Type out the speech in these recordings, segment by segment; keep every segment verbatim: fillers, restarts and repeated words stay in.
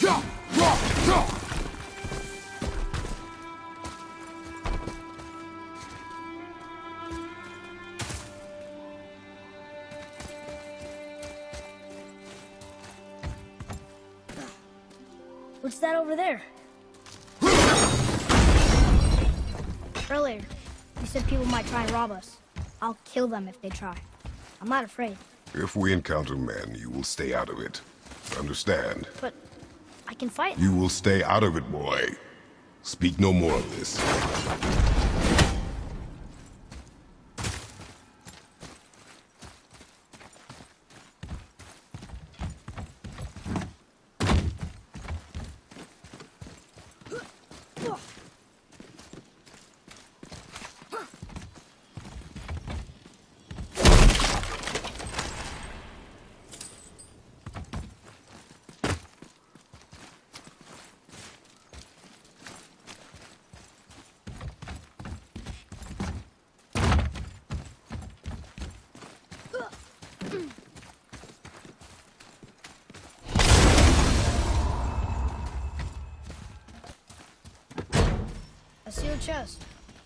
What's that over there? Earlier, you said people might try and rob us. I'll kill them if they try. I'm not afraid. If we encounter men, you will stay out of it. Understand? But I can fight. You will stay out of it, boy. Speak no more of this. A sealed chest.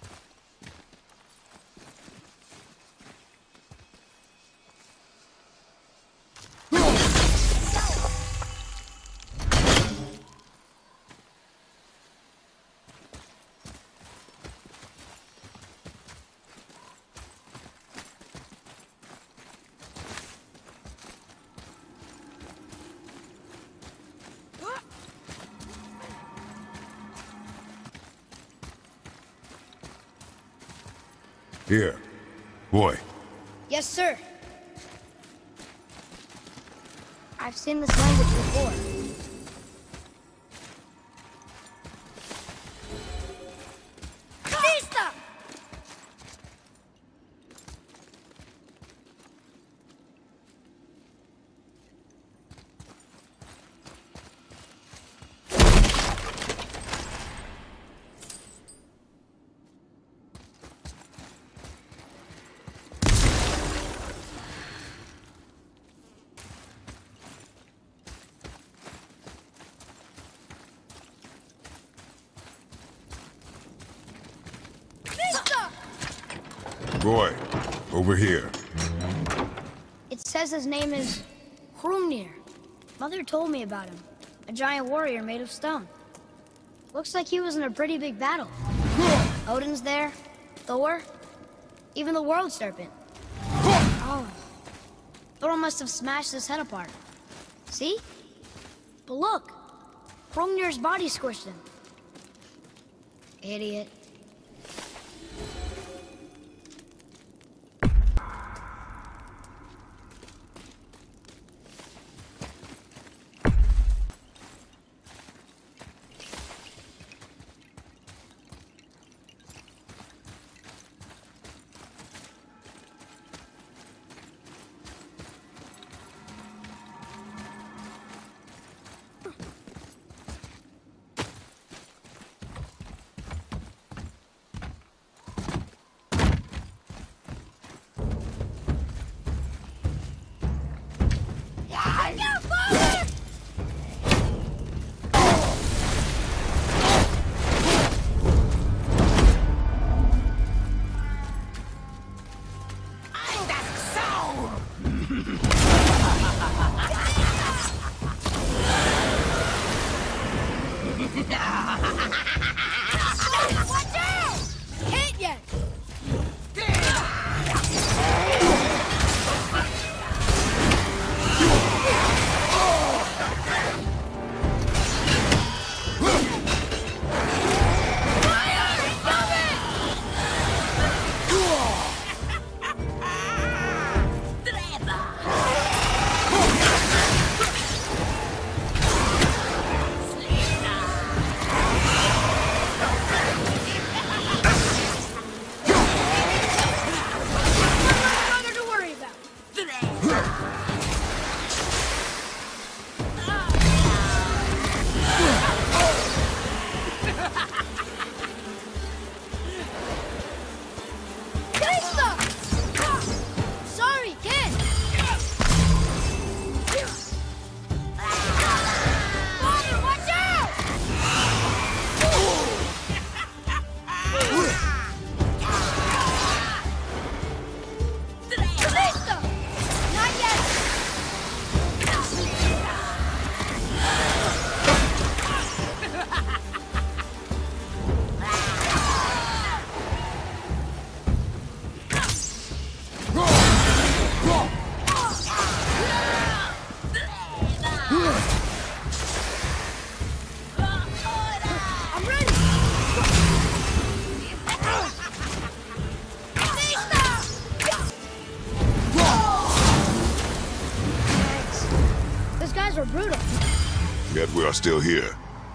Here. Boy. Yes, sir. I've seen this language before. Vista! Boy, over here. It says his name is Hrungnir. Mother told me about him. A giant warrior made of stone. Looks like he was in a pretty big battle. Odin's there, Thor, even the World Serpent. Oh, Thor must have smashed his head apart. See? But look, Hrungnir's body squished him. Idiot. were brutal. Yet we are still here.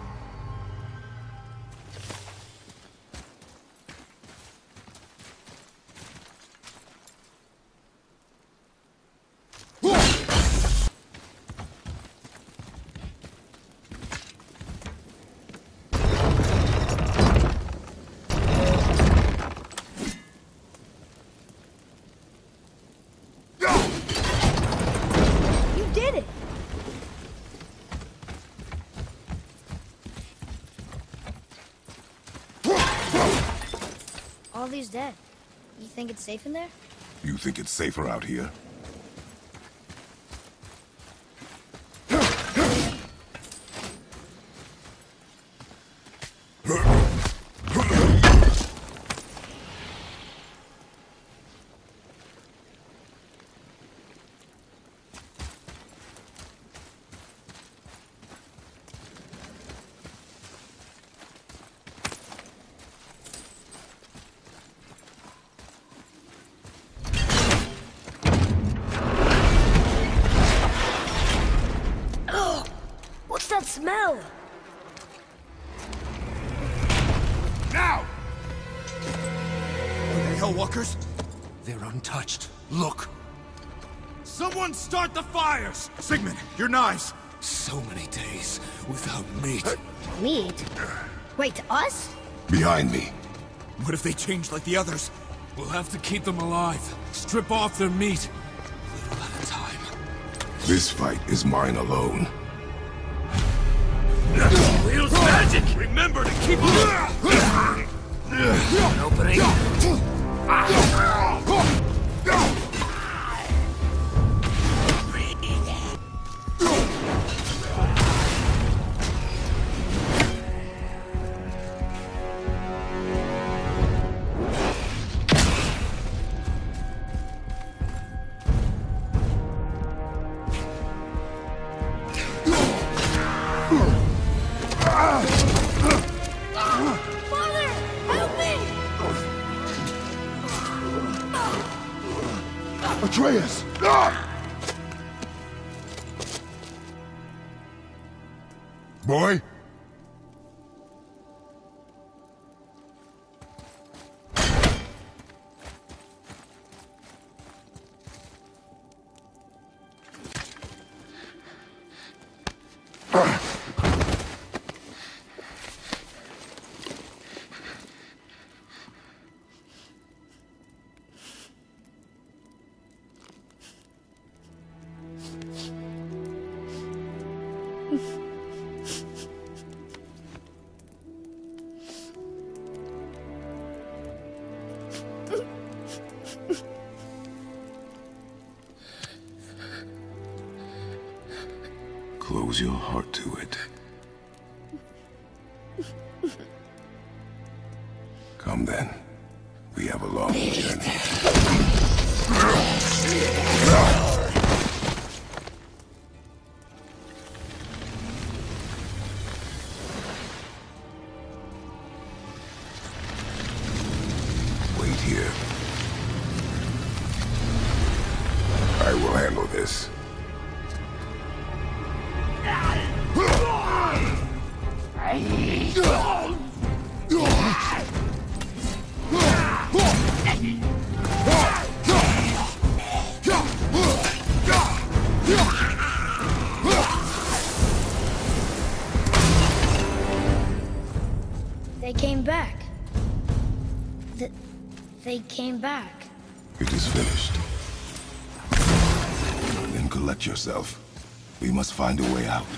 All these dead. You think it's safe in there? You think it's safer out here? Smell! Now! Are they Hellwalkers? They're untouched. Look! Someone start the fires! Sigmund, your knives! So many days without meat. Meat? Wait, us? Behind me. What if they change like the others? We'll have to keep them alive. Strip off their meat. Little at a time. This fight is mine alone. Wheels magic! Remember to keep an opening. Atreus! Ah! Boy? Close your heart to it. Come then. We have a long journey. Wait here. I will handle this. They came back. Th they came back. It is finished. Then collect yourself. We must find a way out.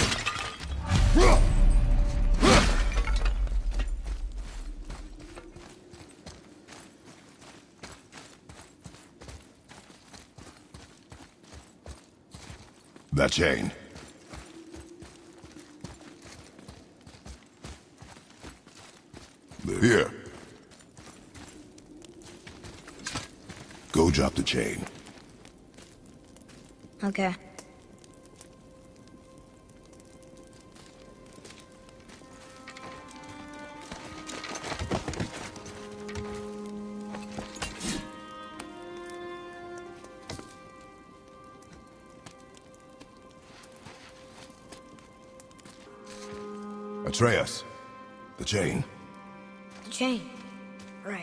That chain. Here. Go drop the chain. Okay. Atreus. The chain. The chain. Right.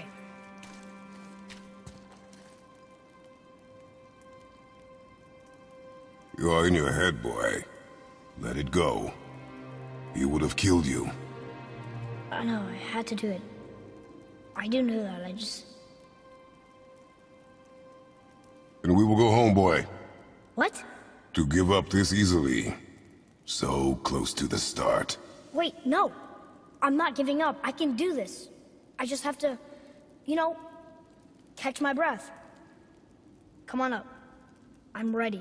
You are in your head, boy. Let it go. He would have killed you. I know, I had to do it. I do know that, I just... And we will go home, boy. What? To give up this easily. So close to the start. Wait, no. I'm not giving up. I can do this. I just have to, you know, catch my breath. Come on up. I'm ready.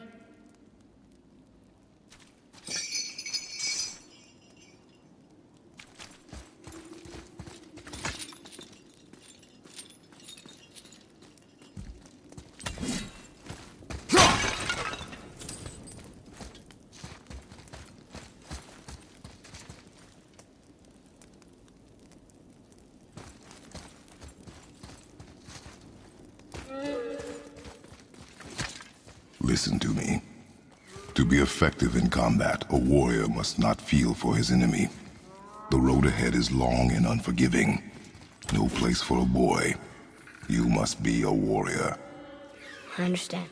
Listen to me. To be effective in combat, a warrior must not feel for his enemy. The road ahead is long and unforgiving. No place for a boy. You must be a warrior. I understand.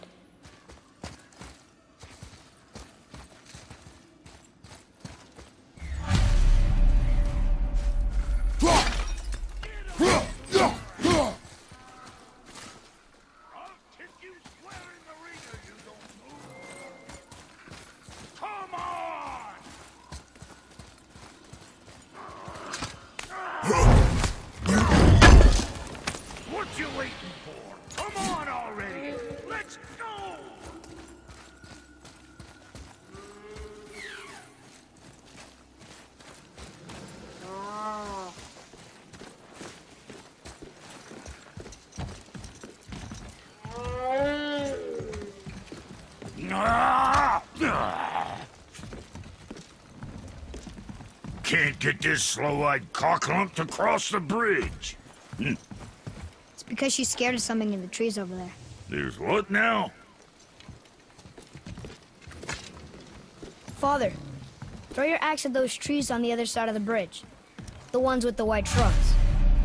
What you waiting for? Come on already! Let's go! Can't get this slow-eyed cocklump to cross the bridge. Hm. It's because she's scared of something in the trees over there. There's what now? Father, throw your axe at those trees on the other side of the bridge. The ones with the white trunks.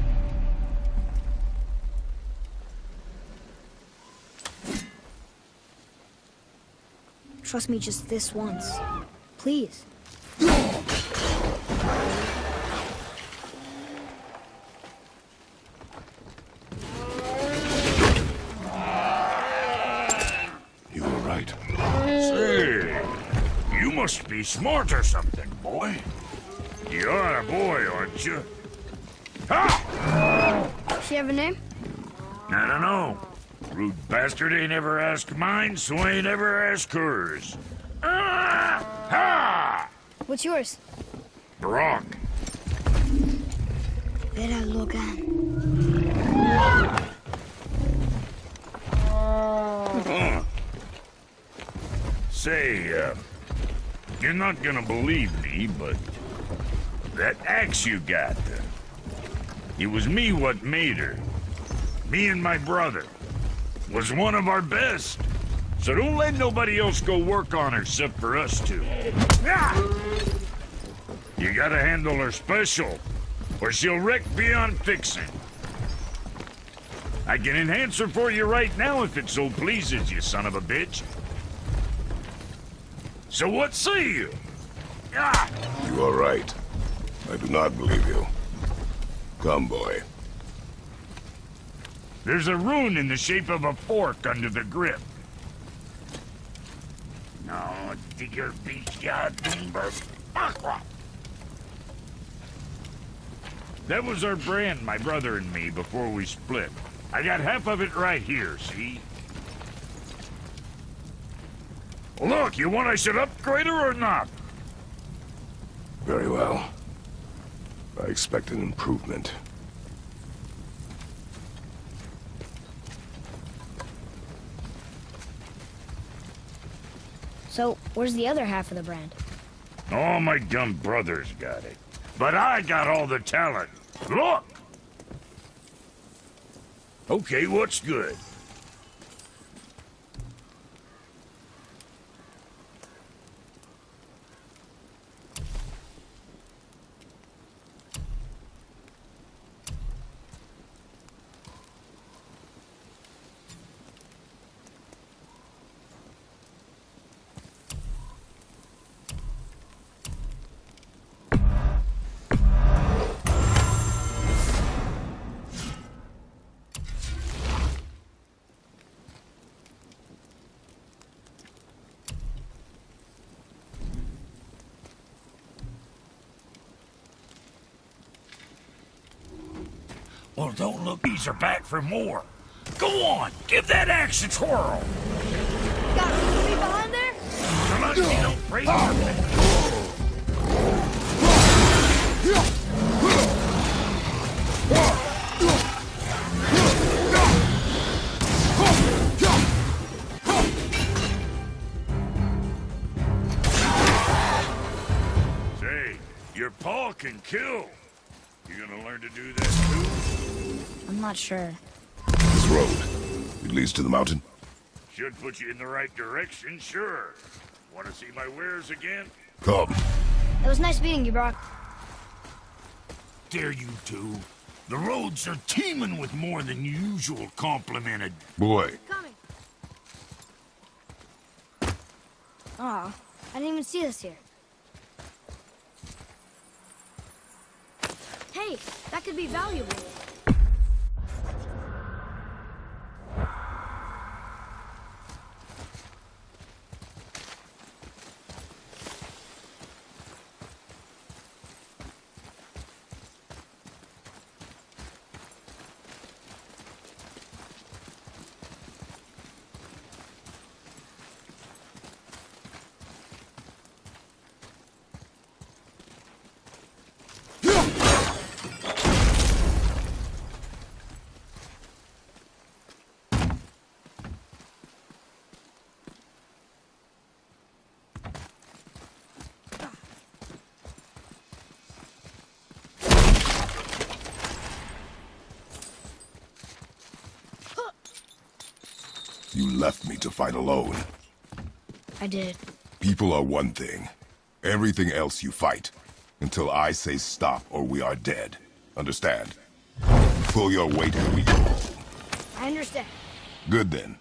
Trust me just this once. Please. You were right. Say, you must be smart or something, boy. You are a boy, aren't you? Ha! She have a name? I don't know. Rude bastard ain't ever asked mine, so ain't ever asked hers. Ah! Ha! What's yours? Brock. Vera Logan. Huh. Say, uh, you're not gonna believe me, but that axe you got, uh, it was me what made her. Me and my brother. Was one of our best. So don't let nobody else go work on her except for us two. Ah! You gotta handle her special, or she'll wreck beyond fixing. I can enhance her for you right now if it so pleases you, son of a bitch. So what say you? Ah! You are right. I do not believe you. Come, boy. There's a rune in the shape of a fork under the grip. No, digger beach ya Doomberg. That was our brand, my brother and me, before we split. I got half of it right here, see? Look, you want I should upgrade her or not? Very well. I expect an improvement. So, where's the other half of the brand? All my dumb brothers got it. But I got all the talent. Look! Okay, what's good? Well, don't look, these are back for more. Go on, give that axe a twirl. Got me behind there? Come on, you don't break your Say, your paw can kill. You gonna learn to do that too? I'm not sure. This road, it leads to the mountain? Should put you in the right direction, sure. Want to see my wares again? Come. It was nice meeting you, Brock. Dare you two. The roads are teeming with more than usual complimented. Boy. Coming. Aw, I didn't even see this here. Hey, that could be valuable. You left me to fight alone. I did. People are one thing. Everything else you fight. Until I say stop or we are dead. Understand? Pull your weight and we go home. I understand. Good then.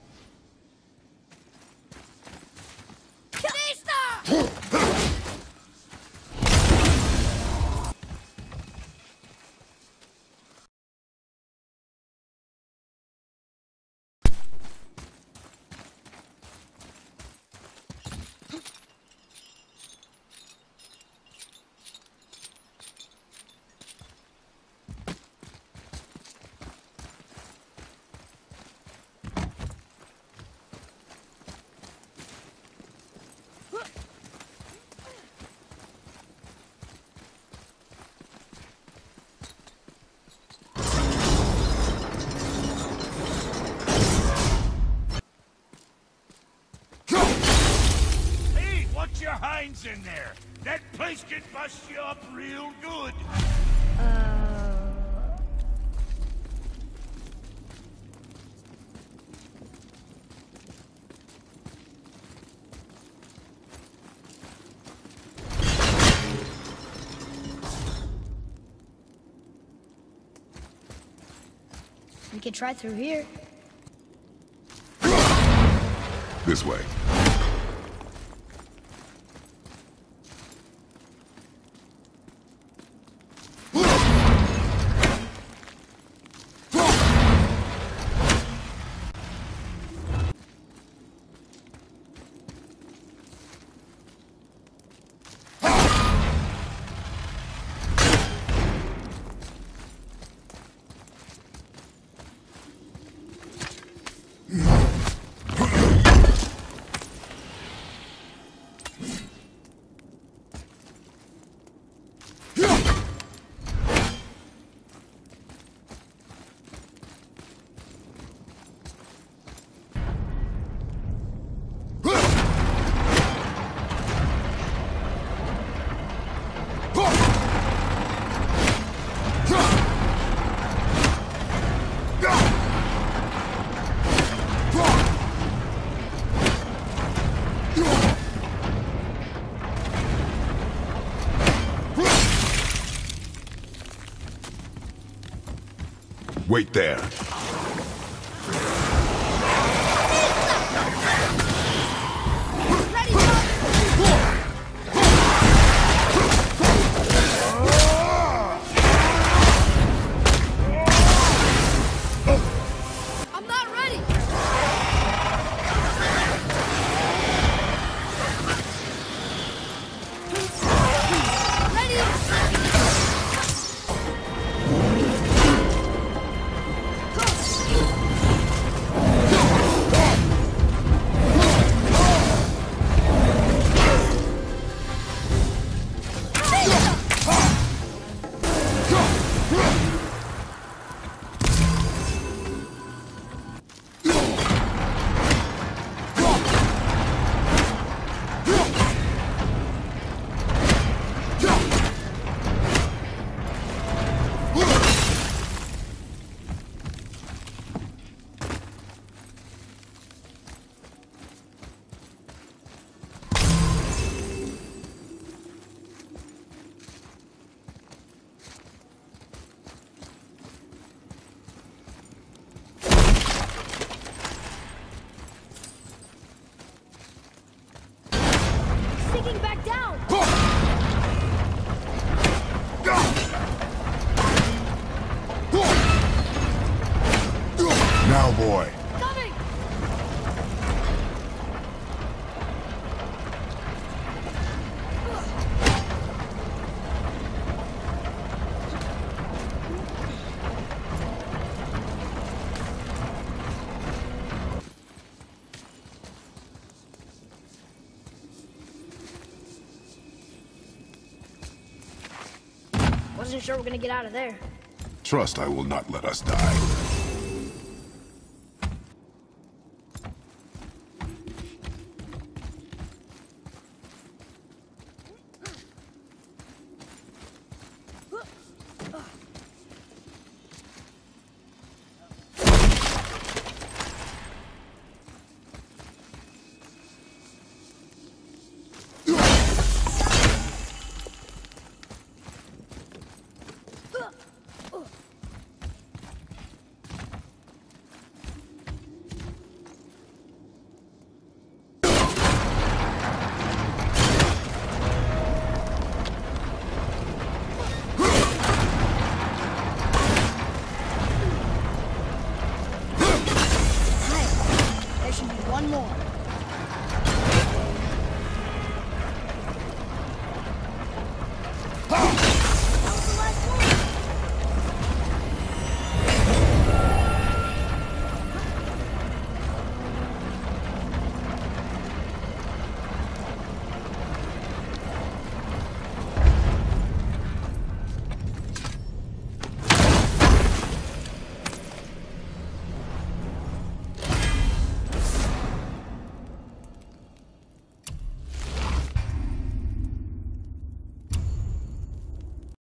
Your hinds in there. That place can bust you up real good. Uh... We could try through here. This way. Wait there. I'm not ready. Ready. sinking back down! Now, boy. Coming! Wasn't sure we're gonna get out of there. Trust I will not let us die.